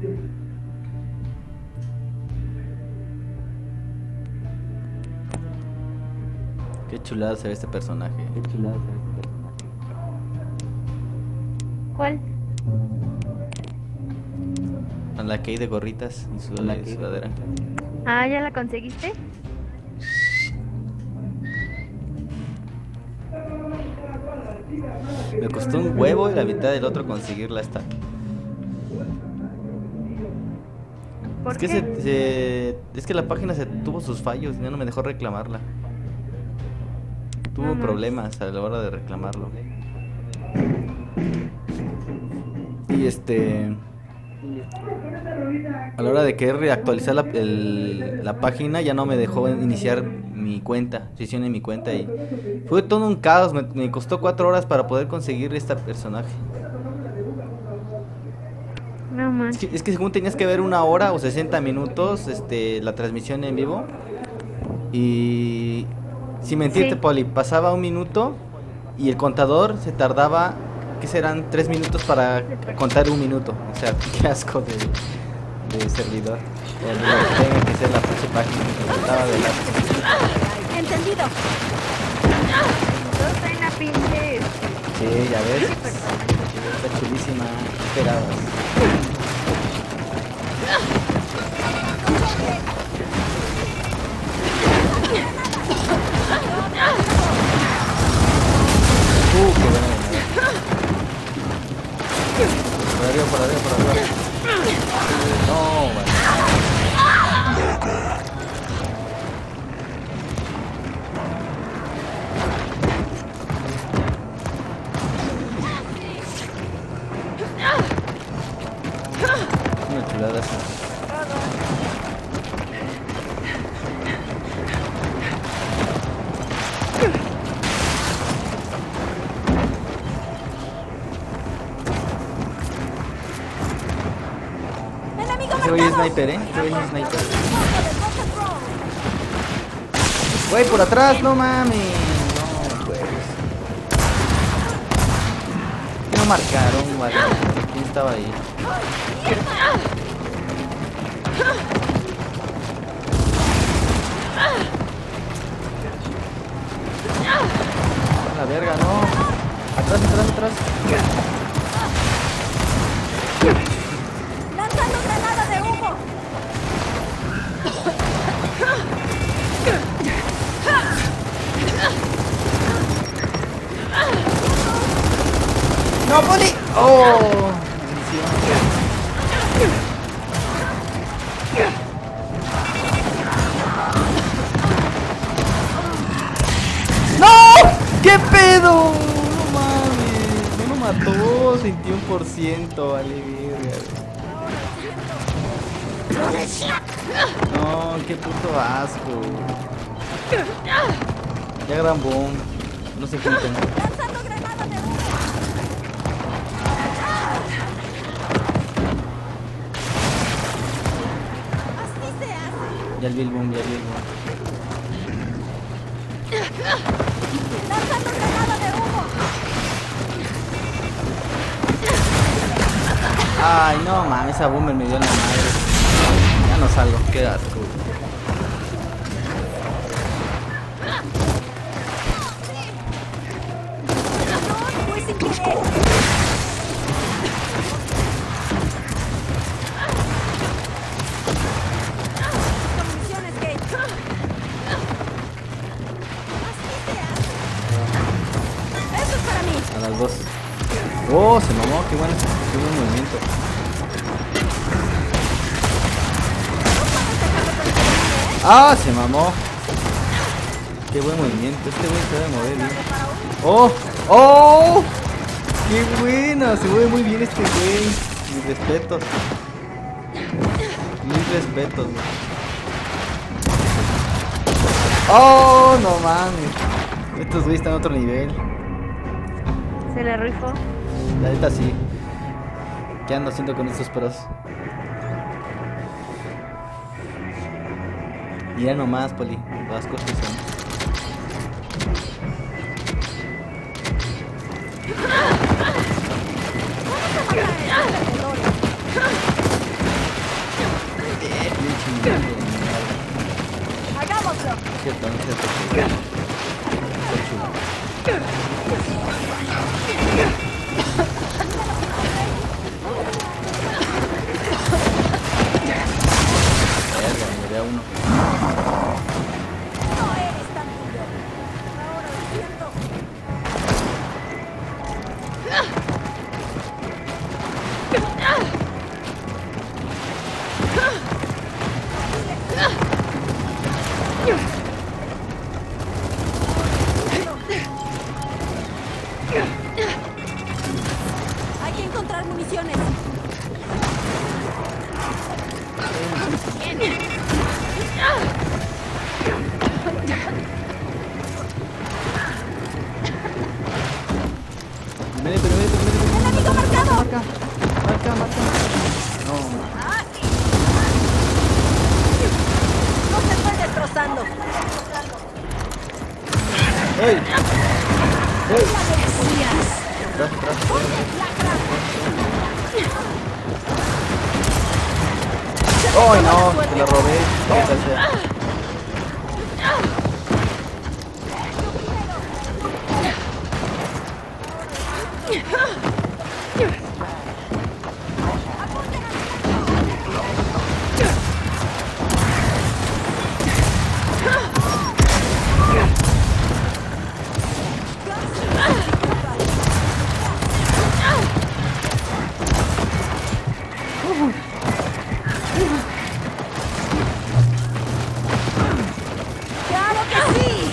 Qué chulada se ve este personaje. ¿Cuál? A la que hay de gorritas y sudadera. Ah, ¿ya la conseguiste? Me costó un huevo y la mitad del otro conseguirla esta. ¿Por Es que qué? es que la página se tuvo sus fallos y ya no me dejó reclamarla. Tuvo No manches. problemas a la hora de reclamarlo. Y a la hora de querer reactualizar la página ya no me dejó iniciar mi cuenta, sesión en mi cuenta y fue todo un caos, me costó 4 horas para poder conseguir este personaje. No manches. Es que según tenías que ver 1 hora o 60 minutos la transmisión en vivo y sin mentirte, Sí. Poli, pasaba 1 minuto y el contador se tardaba, ¿qué serán? 3 minutos para contar 1 minuto. O sea, qué asco de servidor. O de lo que tenga que ser la pinche página. Me trataba de asco. Entendido. Todo está en la pinche. Sí, ya ves. Está chulísima. ¿Qué esperabas? Qué buena. Por arriba, por arriba, por arriba. No, vale. Una chulada esa. Ese güey es sniper, ese güey es sniper. Güey, por atrás, no mames. No, pues. No marcaron, vale. ¿Quién estaba ahí? La verga, no. Atrás, atrás, atrás. ¡Lanzando granada de humo! ¡No, Poli! ¡Oh! ¡No! ¿Qué pedo? No mames. No lo mató. 21%. Vale, verga. No, qué puto asco. Ya gran boom. No se junten. ¡Lanzando granada de humo! Así se hace. Ya el Bill Boom, ya el Bill Boom. ¡Lanzando granada de humo! Ay, no mames, esa boomer me dio en la madre. Ya no salgo, qué asco. No, fue sin querer. Municiones, Kate. Así se hace. Eso es para mí. A las 2. Oh, se mamó, qué buen movimiento. Ah, se mamó. Qué buen movimiento, este güey se debe mover bien. Oh, oh, qué buena, se mueve muy bien este güey. Mis respetos. Mis respetos, güey. Oh, no mames. Estos güeyes están a otro nivel. Se le rifó. La neta sí. ¿Qué ando haciendo con estos pros? Mira nomás, Poli. Las cosas que son. cierto, no es cierto. Está chulo. Verga, me llevé a uno. No eres tan duro. Ahora lo siento. Hay que encontrar municiones. ¡Enemigo marcado! Marca. No, ¡No se estoy destrozando! ¡Ey! ¡Gracias! Atrás. ¡Ay, no! Te la robé. Maldita sea. ¡Claro que sí!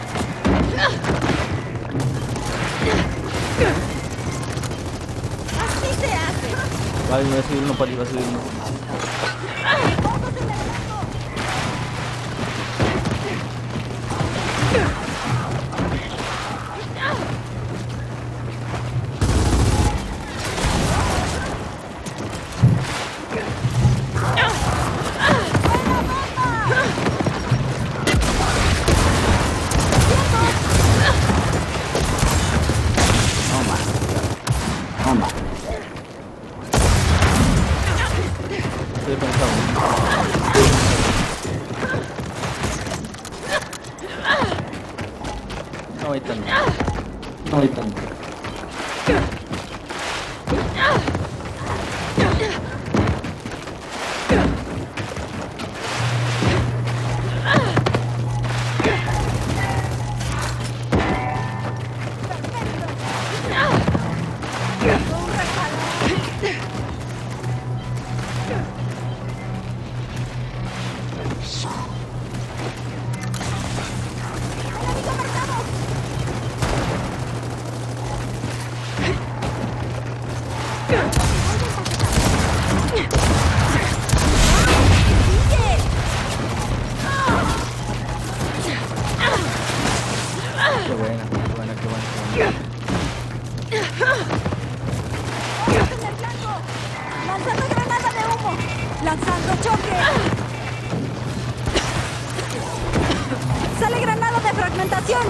Así se hace. Ay, me va a subir uno, Pali, va a subir uno. ¡Todos en el blanco! Estoy pensando. No hay tanto. Qué buena. ¡Todos en el blanco! ¡Lanzando granada de humo! ¡Lanzando choque! ¡Sale granada de fragmentación!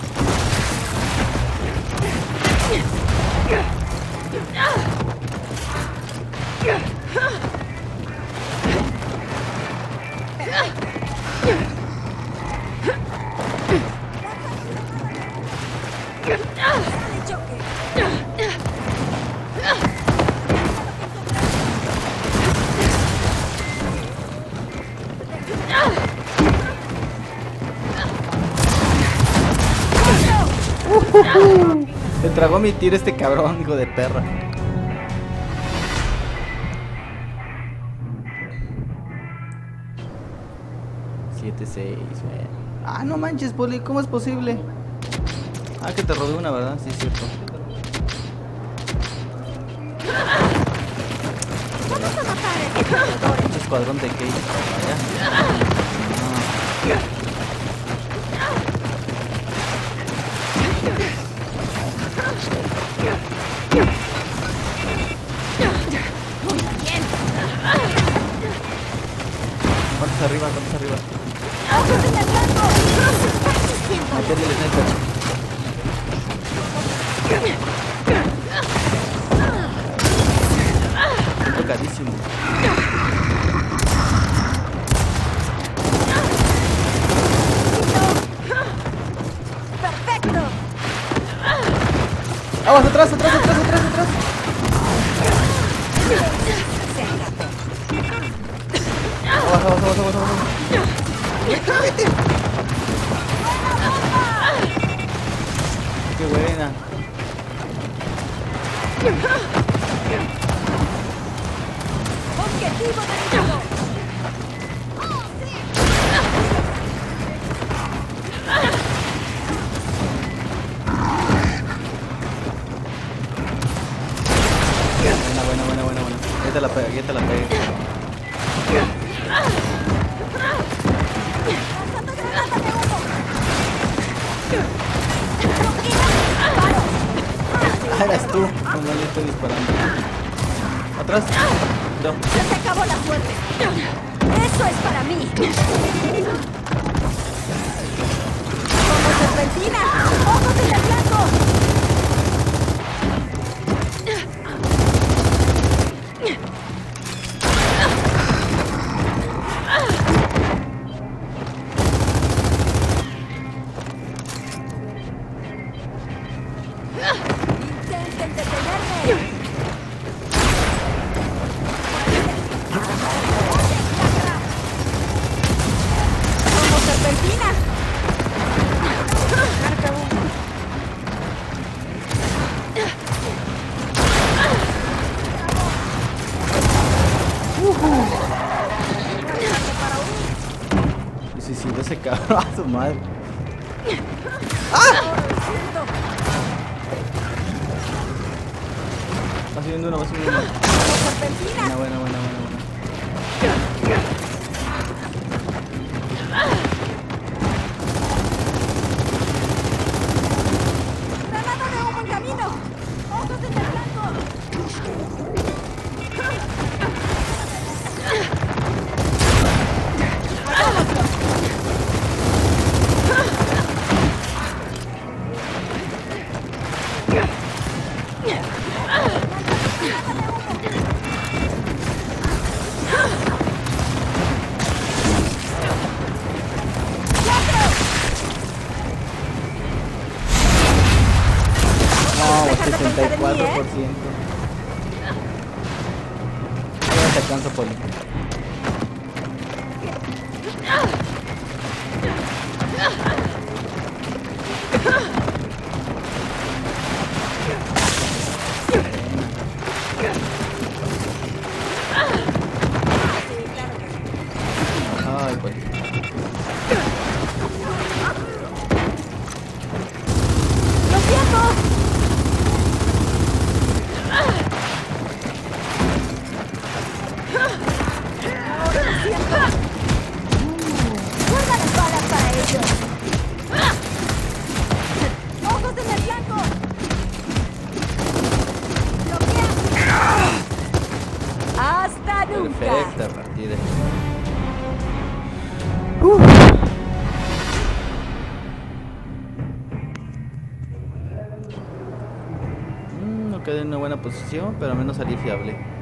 ¡Sale choque! Se tragó mi tiro este cabrón, hijo de perra. Siete, 6, Ah, no manches, Poli, ¿cómo es posible? Ah, que te robé una, ¿verdad? Sí, es cierto. ¡Vamos a matar a ese corredor! Pinche escuadrón de Kate. ¡Muy bien! ¿Cuántos arriba? ¡Ojos en el blanco! Meterle el sniper. Tocadísimo. Aguas, atrás, atrás, atrás, atrás, atrás. Aguas, aguas, aguas, aguas, aguas. Qué buena. Objetivo derribado. Buena. Ya te la pegué, ya te la pegué. Lanzando granada de humo. Ah, eras tú. No, yo estoy disparando. Atrás. No. Se te acabó la suerte. Eso es para mí. Como serpentina. Ojos en el blanco. Intenten detenerme. Como serpentina. Marca uno. Y si no se cabrón, a su madre. Va subiendo uno, va subiendo uno. Como serpentina. Buena. Granada de humo en camino. Ojos en el blanco. No, Deja de pensar en mí, 84%. Ya te alcanzo, Poli. Ay, Poli. ¡Lo siento! Ahora lo siento. Guarda las balas para ellos. ¡Ojos en el blanco! ¡Bloquea! ¡Hasta nunca! Perfecta partida. No quedé en una buena posición, pero al menos salí fiable.